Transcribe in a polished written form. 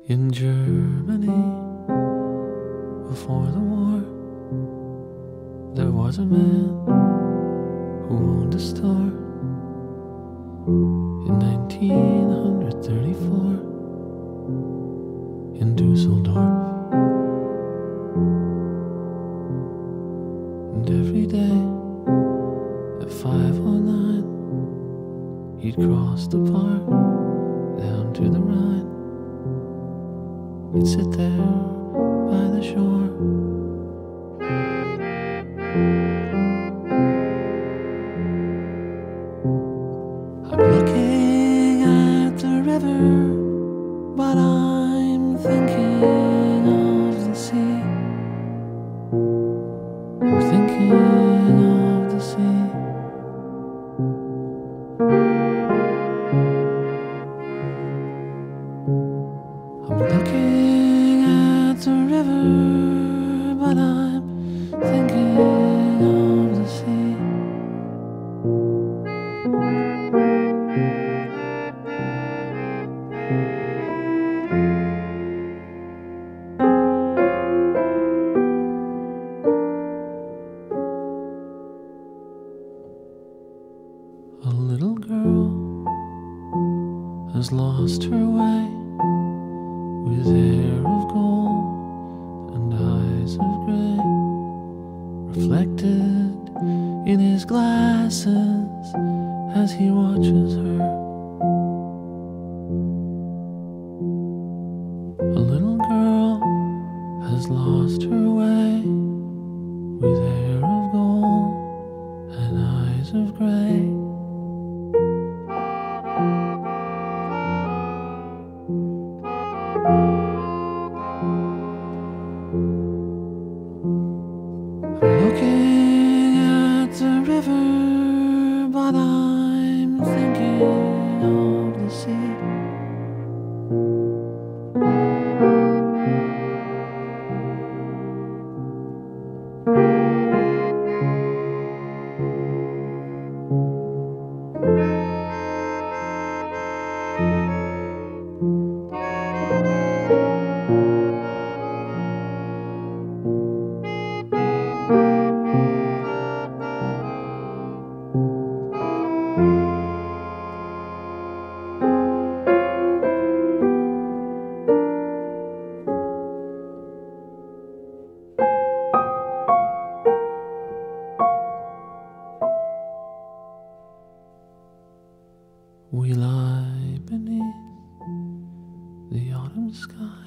In Germany, before the war, there was a man who owned a store. In 1934, in Dusseldorf. And every day at 5:09, he'd cross the park down to the Rhine. He'd sit there by the shore. I'm looking at the river, but I'm thinking of the sea. I'm thinking of the sea. I'm looking at the river, but I'm thinking of the sea. A little girl has lost her way, with hair of gold and eyes of grey, reflected in his glasses as he watches her. A little girl has lost her way, with hair of gold and eyes of grey. I'm looking at the river, but I'm thinking of the sea. We lie beneath the autumn sky.